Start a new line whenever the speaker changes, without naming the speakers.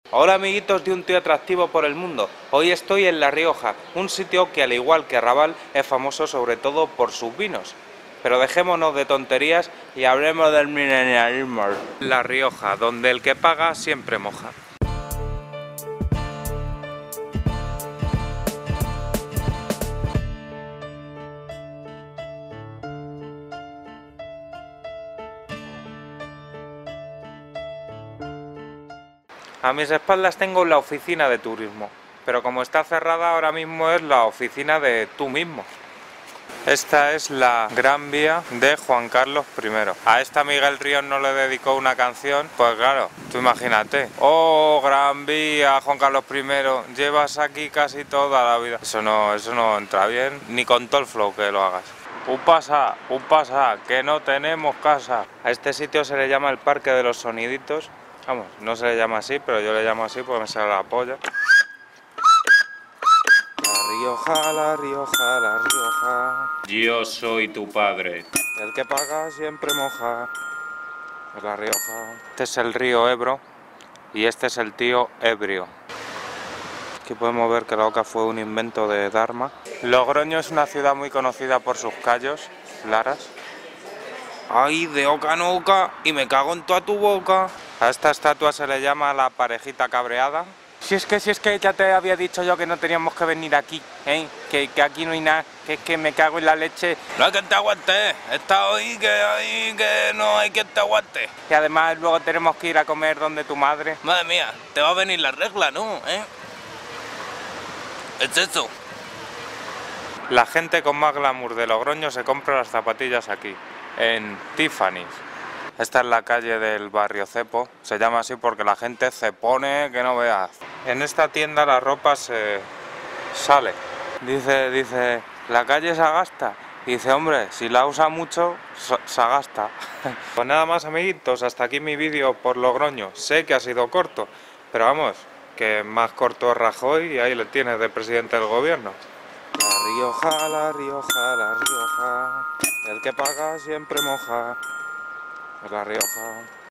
Hola amiguitos de un tío atractivo por el mundo. Hoy estoy en La Rioja, un sitio que al igual que Raval es famoso sobre todo por sus vinos. Pero dejémonos de tonterías y hablemos del milenialismo. La Rioja, donde el que paga siempre moja. A mis espaldas tengo la oficina de turismo, pero como está cerrada ahora mismo es la oficina de tú mismo. Esta es la Gran Vía de Juan Carlos I. A esta Miguel Ríos no le dedicó una canción, pues claro, tú imagínate. Oh, Gran Vía, Juan Carlos I, llevas aquí casi toda la vida. Eso no entra bien, ni con todo el flow que lo hagas. Un pasa, que no tenemos casa. A este sitio se le llama el Parque de los Soniditos. Vamos, no se le llama así, pero yo le llamo así porque me sale la polla. La Rioja, La Rioja, La Rioja.
Yo soy tu padre.
El que paga siempre moja. Es La Rioja. Este es el río Ebro y este es el tío ebrio. Aquí podemos ver que la oca fue un invento de Dharma. Logroño es una ciudad muy conocida por sus callos, laras. ¡Ay, de oca en oca! ¡Y me cago en toda tu boca! A esta estatua se le llama la parejita cabreada. Si es que ya te había dicho yo que no teníamos que venir aquí, ¿eh? Que aquí no hay nada, que es que me cago en la leche. No hay quien te aguante, está hoy que no hay quien te aguante. Y además luego tenemos que ir a comer donde tu madre. Madre mía, te va a venir la regla, ¿no? Es eso. La gente con más glamour de Logroño se compra las zapatillas aquí, en Tiffany's. Esta es la calle del barrio Cepo, se llama así porque la gente cepone que no veas. En esta tienda la ropa se sale. Dice, la calle se gasta. Y dice, hombre, si la usa mucho, se gasta. Pues nada más amiguitos, hasta aquí mi vídeo por Logroño. Sé que ha sido corto, pero vamos, que más corto es Rajoy y ahí le tienes de presidente del gobierno. La Rioja, La Rioja, La Rioja. El que paga siempre moja. Es La Rioja.